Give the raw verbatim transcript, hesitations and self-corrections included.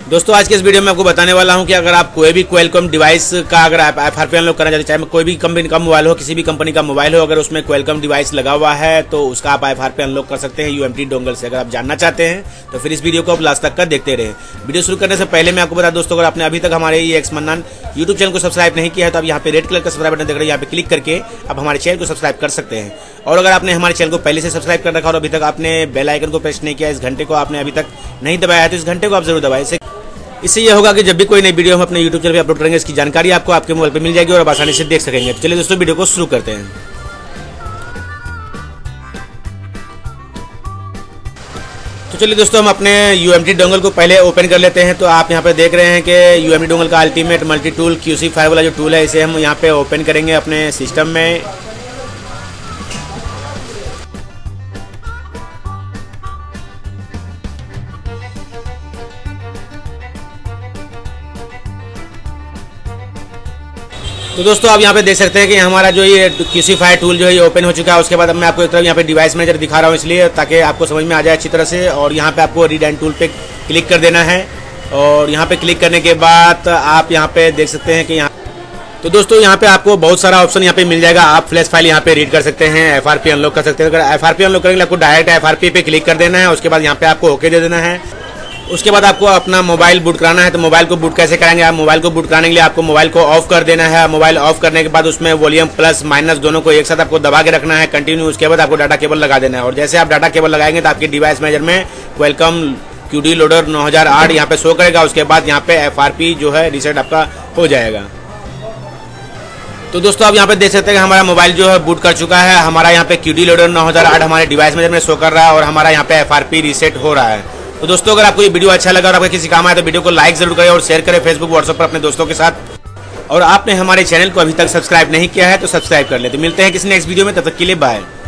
दोस्तों आज के इस वीडियो में आपको बताने वाला हूं कि अगर आप कोई भी क्वालकॉम डिवाइस का अगर आप एफ आर पी अनलॉक करना चाहते हैं, चाहे कोई भी कंपनी का मोबाइल हो, किसी भी कंपनी का मोबाइल हो, अगर उसमें क्वालकॉम डिवाइस लगा हुआ है तो उसका आप एफ आर पी अनलॉक कर सकते हैं यूएमटी डोंगल से। अगर आप जानना चाहते हैं तो फिर इस वीडियो को आप लास्ट तक का देखते रहे। वीडियो शुरू करने से पहले मैं आपको बता दोस्तों, अगर आपने अभी तक हमारे ये एक्स मन्नान यूट्यूब चैनल को सब्सक्राइब नहीं किया है तो आप यहाँ पे रेड कलर का सब्सक्राइब बटन देख रहे हैं, यहाँ पे क्लिक करके आप हमारे चैनल को सब्सक्राइब कर सकते हैं। और अगर आपने हमारे चैनल को पहले से सब्सक्राइब कर रखा और अभी तक आपने बेल आइकन को प्रेस नहीं किया, इस घंटे को आपने अभी तक नहीं दबाया है तो इस घंटे को आप जरूर दबाएं। इससे इससे यह होगा कि जब भी कोई नई वीडियो हम अपने यूट्यूब चैनल पे अपलोड करेंगे इसकी जानकारी आपको आपके मोबाइल पे मिल जाएगी और आप आसानी से देख सकेंगे। तो चलिए दोस्तों वीडियो को शुरू करते हैं। तो चलिए दोस्तों हम अपने यूएमटी डोंगल को पहले ओपन कर लेते हैं। तो आप यहाँ पे देख रहे हैं कि यूएमटी डोंगल का ultimate multi tool Q C five वाला जो टूल है इसे हम यहाँ पे ओपन करेंगे अपने सिस्टम में। तो दोस्तों आप यहाँ पे देख सकते हैं कि हमारा जो ये क्यू सी फाइव टूल जो है ये ओपन हो चुका है। उसके बाद अब मैं आपको एक तरफ यहाँ पे डिवाइस मैनेजर दिखा रहा हूँ इसलिए ताकि आपको समझ में आ जाए अच्छी तरह से। और यहाँ पे आपको रीड एंड टूल पे क्लिक कर देना है और यहाँ पे क्लिक करने के बाद आप यहाँ पे देख सकते हैं कि यहाँ तो दोस्तों यहाँ पे आपको बहुत सारा ऑप्शन यहाँ पे मिल जाएगा। आप फ्लैश फाइल यहाँ पे रीड कर सकते हैं, एफ आर पी अनलॉक कर सकते हैं। अगर एफ आर पी अनलॉक करेंगे आपको डायरेक्ट एफ आर पी पे क्लिक कर देना है। उसके बाद यहाँ पे आपको ओके दे देना है। उसके बाद आपको अपना मोबाइल बूट कराना है। तो मोबाइल को बूट कैसे कराएंगे? आप मोबाइल को बूट कराने के लिए आपको मोबाइल को ऑफ कर देना है। मोबाइल ऑफ करने के बाद उसमें वॉल्यूम प्लस माइनस दोनों को एक साथ आपको दबा के रखना है कंटिन्यू। उसके बाद आपको डाटा केबल लगा देना है और जैसे आप डाटा केबल लगाएंगे तो आपकी डिवाइस मैनेजर में क्वालकॉम क्यूडी लोडर नौ हज़ार आठ यहाँ पे शो करेगा। उसके बाद यहाँ पे एफ आर पी जो है रीसेट आपका हो जाएगा। तो दोस्तों आप यहाँ पे देख सकते हैं कि हमारा मोबाइल जो है बूट कर चुका है। हमारा यहाँ पे क्यूडी लोडर नौ हज़ार आठ हमारे डिवाइस मैनेजर में शो कर रहा है और हमारा यहाँ पे एफ आर पी रीसेट हो रहा है। तो दोस्तों अगर आपको ये वीडियो अच्छा लगा और आपको किसी काम आए तो वीडियो को लाइक जरूर करें और शेयर करें फेसबुक व्हाट्सएप पर अपने दोस्तों के साथ। और आपने हमारे चैनल को अभी तक सब्सक्राइब नहीं किया है तो सब्सक्राइब कर ले। तो मिलते हैं किसी नेक्स्ट वीडियो में, तब तक के लिए बाय।